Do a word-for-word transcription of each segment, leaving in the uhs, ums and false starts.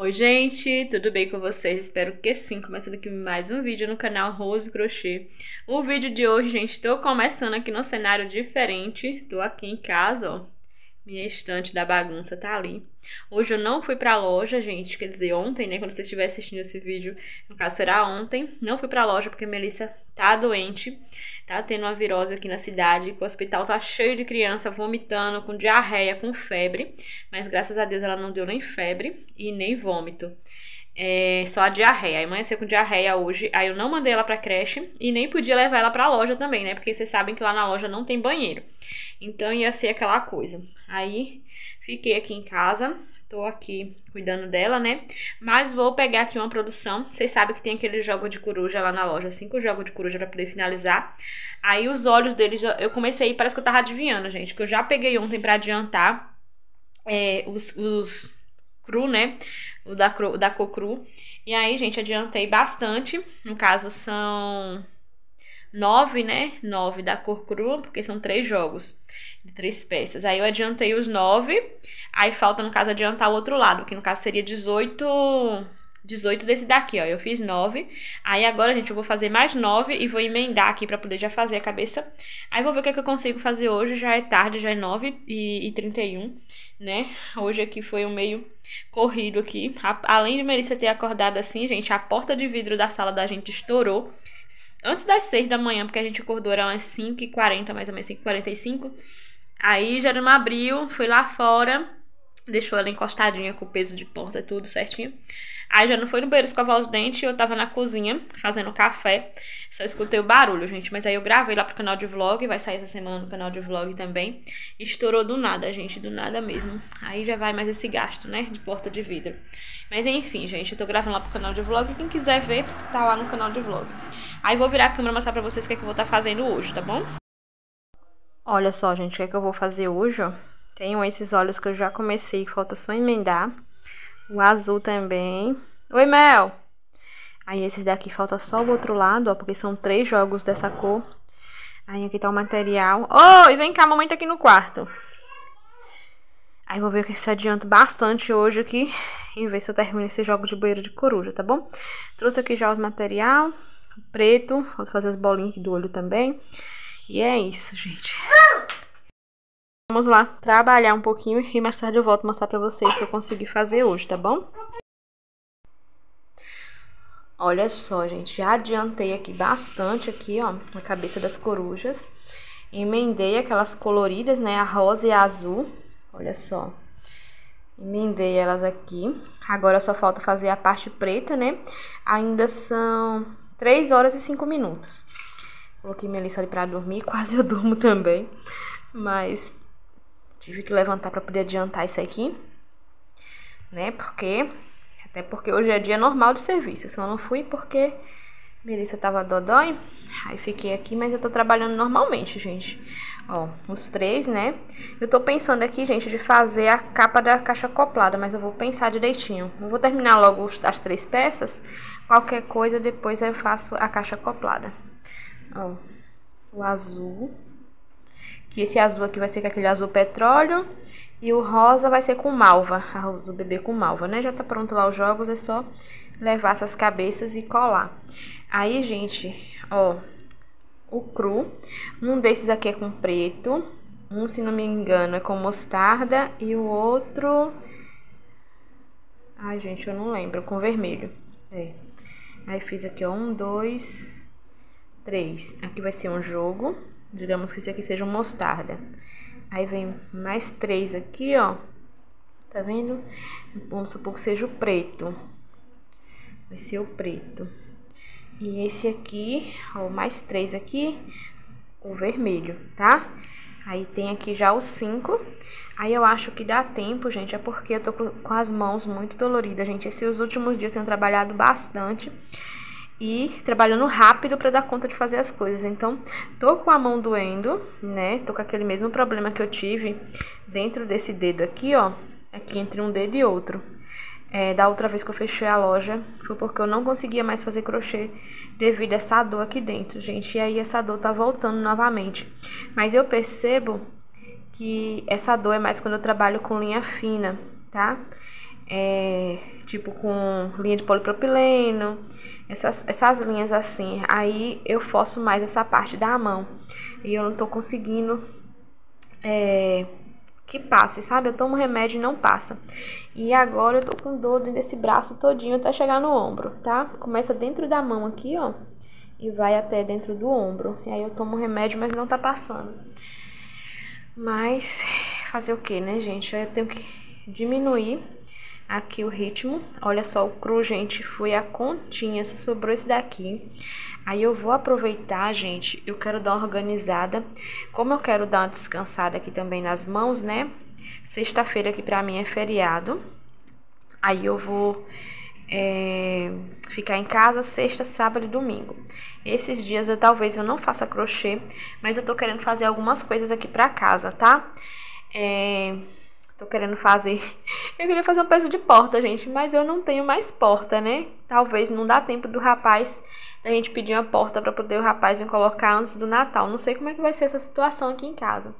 Oi gente, tudo bem com vocês? Espero que sim, começando aqui mais um vídeo no canal Rose Crochê. O vídeo de hoje, gente, estou começando aqui num cenário diferente. Tô aqui em casa, ó, minha estante da bagunça tá ali. Hoje eu não fui pra loja, gente, quer dizer, ontem, né, quando você estiver assistindo esse vídeo, no caso será ontem. Não fui pra loja porque a Melissa tá doente, tá tendo uma virose aqui na cidade, o hospital tá cheio de criança vomitando, com diarreia, com febre, mas graças a Deus ela não deu nem febre e nem vômito. É, só a diarreia. Aí amanheceu com diarreia hoje, aí eu não mandei ela pra creche e nem podia levar ela pra loja também, né, porque vocês sabem que lá na loja não tem banheiro. Então ia ser aquela coisa. Aí fiquei aqui em casa, tô aqui cuidando dela, né? Mas vou pegar aqui uma produção. Vocês sabem que tem aquele jogo de coruja lá na loja, cinco jogos de coruja pra poder finalizar. Aí os olhos deles, eu comecei, parece que eu tava adivinhando, gente, que eu já peguei ontem pra adiantar é, os, os cru, né? O da, o da cor cru. E aí, gente, adiantei bastante. No caso, são nove, né? Nove da cor crua, porque são três jogos de três peças. Aí eu adiantei os nove. Aí falta, no caso, adiantar o outro lado, que no caso seria dezoito, dezoito desse daqui, ó. Eu fiz nove. Aí agora, gente, eu vou fazer mais nove e vou emendar aqui pra poder já fazer a cabeça. Aí vou ver o que, é que eu consigo fazer hoje. Já é tarde, já é nove e trinta e um, né? Hoje aqui foi um meio corrido aqui. A, além de Melissa ter acordado assim, gente, a porta de vidro da sala da gente estourou antes das seis da manhã, porque a gente acordou, era umas cinco e quarenta, mais ou menos cinco e quarenta e cinco. Aí já não abriu, fui lá fora, deixou ela encostadinha com o peso de porta, tudo certinho. Aí já não foi no banheiro escovar os dentes, eu tava na cozinha fazendo café, só escutei o barulho, gente. Mas aí eu gravei lá pro canal de vlog, vai sair essa semana no canal de vlog também. Estourou do nada, gente, do nada mesmo. Aí já vai mais esse gasto, né, de porta de vidro. Mas enfim, gente, eu tô gravando lá pro canal de vlog, quem quiser ver, tá lá no canal de vlog. Aí vou virar a câmera e mostrar pra vocês o que é que eu vou estar fazendo hoje, tá bom? Olha só, gente, o que é que eu vou fazer hoje, ó. Tenho esses olhos que eu já comecei, falta só emendar. O azul também. Oi, Mel! Aí esses daqui falta só o outro lado, ó, porque são três jogos dessa cor. Aí aqui tá o material. Oi, vem cá, mamãe tá aqui no quarto. Aí vou ver se adianto bastante hoje aqui e ver se eu termino esse jogo de banheiro de coruja, tá bom? Trouxe aqui já os material preto, vou fazer as bolinhas aqui do olho também. E é isso, gente. Vamos lá trabalhar um pouquinho e mais tarde eu volto mostrar pra vocês o que eu consegui fazer hoje, tá bom? Olha só, gente, já adiantei aqui bastante aqui, ó, a cabeça das corujas. Emendei aquelas coloridas, né, a rosa e a azul. Olha só. Emendei elas aqui. Agora só falta fazer a parte preta, né? Ainda são três horas e cinco minutos. Coloquei Melissa ali pra dormir, quase eu durmo também. Mas tive que levantar pra poder adiantar isso aqui, né? Porque, até porque hoje é dia normal de serviço. Só não fui porque Melissa tava dodói. Aí fiquei aqui, mas eu tô trabalhando normalmente, gente. Ó, os três, né? Eu tô pensando aqui, gente, de fazer a capa da caixa acoplada, mas eu vou pensar direitinho. Eu vou terminar logo as três peças. Qualquer coisa, depois eu faço a caixa acoplada. Ó, o azul. Que esse azul aqui vai ser com aquele azul petróleo. E o rosa vai ser com malva. A rosa do bebê com malva, né? Já tá pronto lá os jogos, é só levar essas cabeças e colar. Aí, gente, ó, o cru. Um desses aqui é com preto. Um, se não me engano, é com mostarda. E o outro... Ai, gente, eu não lembro. Com vermelho. É. Aí fiz aqui, ó, um, dois, três. Aqui vai ser um jogo. Digamos que esse aqui seja um mostarda. Aí vem mais três aqui, ó. Tá vendo? Vamos supor que seja o preto. Vai ser o preto. E esse aqui, ó, mais três aqui, o vermelho, tá? Aí tem aqui já os cinco. Aí eu acho que dá tempo, gente, é porque eu tô com as mãos muito doloridas, gente. Esses últimos dias eu tenho trabalhado bastante e trabalhando rápido pra dar conta de fazer as coisas. Então, tô com a mão doendo, né? Tô com aquele mesmo problema que eu tive dentro desse dedo aqui, ó. Aqui entre um dedo e outro. É, da outra vez que eu fechei a loja, foi porque eu não conseguia mais fazer crochê devido a essa dor aqui dentro, gente. E aí essa dor tá voltando novamente. Mas eu percebo que essa dor é mais quando eu trabalho com linha fina, tá? é, tipo com linha de polipropileno, essas, essas linhas assim. Aí eu forço mais essa parte da mão e eu não tô conseguindo é, que passe, sabe? Eu tomo remédio e não passa. E agora eu tô com dor nesse braço todinho até chegar no ombro, tá? Começa dentro da mão aqui, ó, e vai até dentro do ombro. E aí eu tomo remédio, mas não tá passando. Mas fazer o que, né, gente? Eu tenho que diminuir aqui o ritmo. Olha só, o cru, gente, foi a continha, só sobrou esse daqui. Aí eu vou aproveitar, gente, eu quero dar uma organizada. Como eu quero dar uma descansada aqui também nas mãos, né? Sexta-feira aqui pra mim é feriado. Aí eu vou é, ficar em casa sexta, sábado e domingo. Esses dias eu talvez eu não faça crochê, mas eu tô querendo fazer algumas coisas aqui pra casa, tá? É... Tô querendo fazer... Eu queria fazer um peça de porta, gente, mas eu não tenho mais porta, né? Talvez não dá tempo do rapaz, da gente pedir uma porta pra poder o rapaz vir colocar antes do Natal. Não sei como é que vai ser essa situação aqui em casa.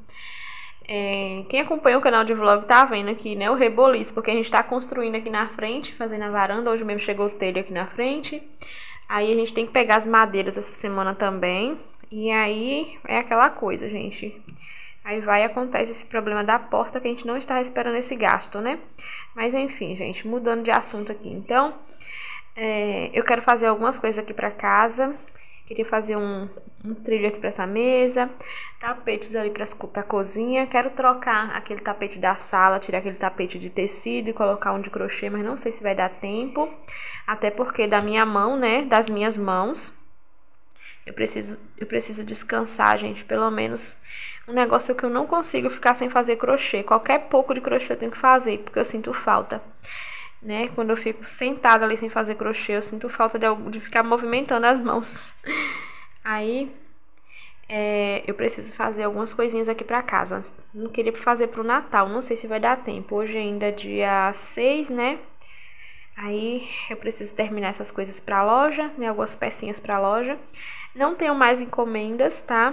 É, quem acompanha o canal de vlog tá vendo aqui, né, o reboliço, porque a gente tá construindo aqui na frente, fazendo a varanda. Hoje mesmo chegou o telho aqui na frente. Aí a gente tem que pegar as madeiras essa semana também. E aí é aquela coisa, gente. Aí vai e acontece esse problema da porta que a gente não está esperando esse gasto, né? Mas enfim, gente, mudando de assunto aqui. Então, é, eu quero fazer algumas coisas aqui pra casa. Queria fazer um, um trilho aqui pra essa mesa. Tapetes ali pra, pra cozinha. Quero trocar aquele tapete da sala, tirar aquele tapete de tecido e colocar um de crochê, mas não sei se vai dar tempo. Até porque da minha mão, né, das minhas mãos, eu preciso, eu preciso descansar, gente, pelo menos... Um negócio que eu não consigo ficar sem fazer crochê. Qualquer pouco de crochê eu tenho que fazer, porque eu sinto falta, né? Quando eu fico sentada ali sem fazer crochê, eu sinto falta de, de ficar movimentando as mãos. Aí, é, eu preciso fazer algumas coisinhas aqui pra casa. Não queria fazer pro Natal, não sei se vai dar tempo. Hoje ainda é dia seis, né? Aí, eu preciso terminar essas coisas pra loja, né? Algumas pecinhas pra loja. Não tenho mais encomendas, tá?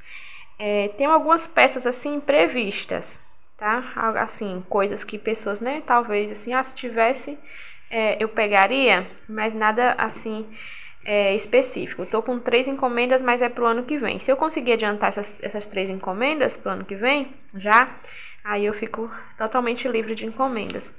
É, tem algumas peças assim previstas, tá? Assim, coisas que pessoas, né? Talvez assim, ah, se tivesse, é, eu pegaria, mas nada assim é, específico. Eu tô com três encomendas, mas é pro ano que vem. Se eu conseguir adiantar essas, essas três encomendas pro ano que vem, já, aí eu fico totalmente livre de encomendas.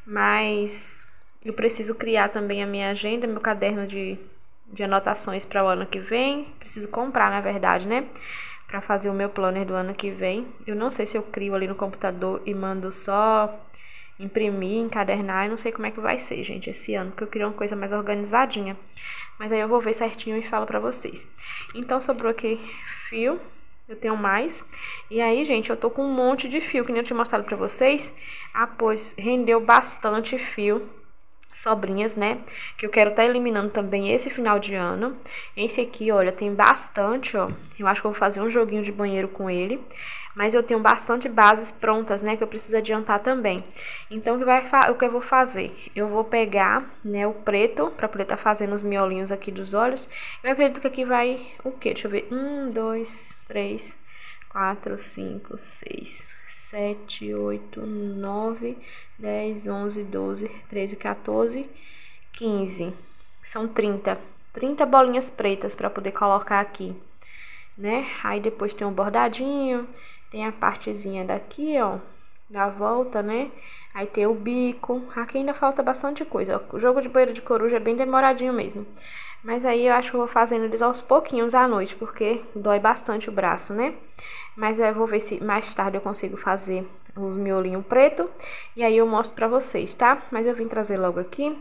Mas eu preciso criar também a minha agenda, meu caderno de, de anotações para o ano que vem. Preciso comprar, na verdade, né? Para fazer o meu planner do ano que vem. Eu não sei se eu crio ali no computador e mando só imprimir, encadernar. Eu não sei como é que vai ser, gente, esse ano, porque eu queria uma coisa mais organizadinha. Mas aí eu vou ver certinho e falo pra vocês. Então sobrou aqui fio, eu tenho mais. E aí, gente, eu tô com um monte de fio, que nem eu tinha mostrado pra vocês. Ah, pois rendeu bastante fio. Sobrinhas, né? Que eu quero estar tá eliminando também esse final de ano. Esse aqui, olha, tem bastante, ó. Eu acho que eu vou fazer um joguinho de banheiro com ele. Mas eu tenho bastante bases prontas, né? Que eu preciso adiantar também. Então, o que, vai o que eu vou fazer? Eu vou pegar, né, o preto, pra poder estar tá fazendo os miolinhos aqui dos olhos. Eu acredito que aqui vai o quê? Deixa eu ver. Um, dois, três, quatro, cinco, seis... sete, oito, nove, dez, onze, doze, treze, quatorze, quinze. São trinta. trinta bolinhas pretas para poder colocar aqui, né? Aí depois tem um bordadinho, tem a partezinha daqui, ó, da volta, né? Aí tem o bico. Aqui ainda falta bastante coisa. O jogo de banheiro de coruja é bem demoradinho mesmo. Mas aí eu acho que eu vou fazendo eles aos pouquinhos à noite, porque dói bastante o braço, né? Mas aí eu vou ver se mais tarde eu consigo fazer os miolinhos preto. E aí eu mostro pra vocês, tá? Mas eu vim trazer logo aqui,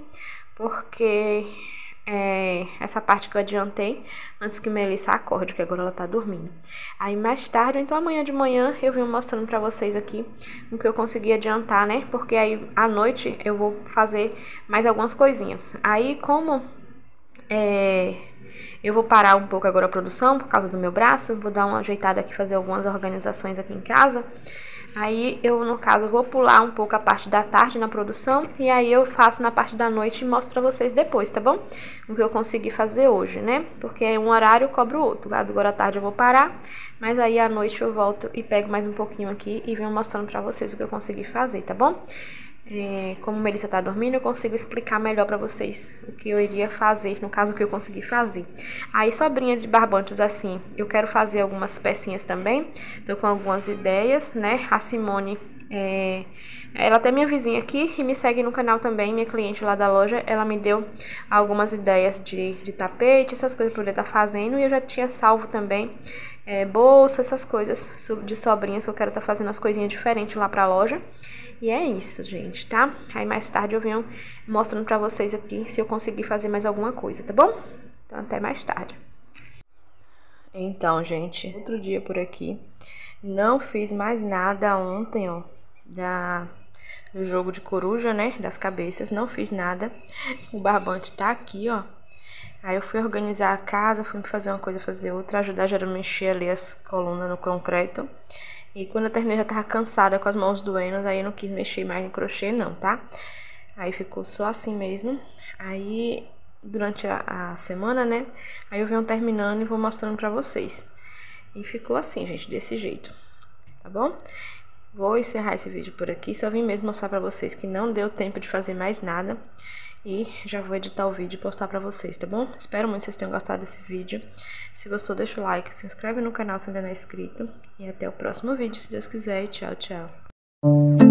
porque é, essa parte que eu adiantei antes que Melissa acorde, que agora ela tá dormindo. Aí mais tarde, então amanhã de manhã, eu vim mostrando pra vocês aqui o que eu consegui adiantar, né? Porque aí à noite eu vou fazer mais algumas coisinhas. Aí como... É, eu vou parar um pouco agora a produção por causa do meu braço. Vou dar uma ajeitada aqui, fazer algumas organizações aqui em casa. Aí eu, no caso, vou pular um pouco a parte da tarde na produção. E aí eu faço na parte da noite e mostro pra vocês depois, tá bom? O que eu consegui fazer hoje, né? Porque um horário cobra o outro. Agora à tarde eu vou parar, mas aí à noite eu volto e pego mais um pouquinho aqui e venho mostrando pra vocês o que eu consegui fazer, tá bom? É, como Melissa tá dormindo, eu consigo explicar melhor pra vocês o que eu iria fazer, no caso, o que eu consegui fazer. Aí, sobrinha de barbantes, assim, eu quero fazer algumas pecinhas também, tô com algumas ideias, né? A Simone, é, ela até é minha vizinha aqui e me segue no canal também, minha cliente lá da loja, ela me deu algumas ideias de, de tapete, essas coisas pra eu poder estar fazendo, e eu já tinha salvo também é, bolsa, essas coisas de sobrinhas, que eu quero estar fazendo as coisinhas diferentes lá pra loja. E é isso, gente, tá? Aí mais tarde eu venho mostrando pra vocês aqui se eu conseguir fazer mais alguma coisa, tá bom? Então até mais tarde. Então, gente, outro dia por aqui. Não fiz mais nada ontem, ó, da, do jogo de coruja, né? Das cabeças, não fiz nada. O barbante tá aqui, ó. Aí eu fui organizar a casa, fui fazer uma coisa, fazer outra, ajudar já a mexer ali as colunas no concreto. E quando eu terminei já tava cansada, com as mãos doendo, aí eu não quis mexer mais em crochê não, tá? Aí ficou só assim mesmo. Aí, durante a, a semana, né? Aí eu venho terminando e vou mostrando pra vocês. E ficou assim, gente, desse jeito, tá bom? Vou encerrar esse vídeo por aqui, só vim mesmo mostrar pra vocês que não deu tempo de fazer mais nada. E já vou editar o vídeo e postar pra vocês, tá bom? Espero muito que vocês tenham gostado desse vídeo. Se gostou, deixa o like, se inscreve no canal se ainda não é inscrito. E até o próximo vídeo, se Deus quiser. E tchau, tchau.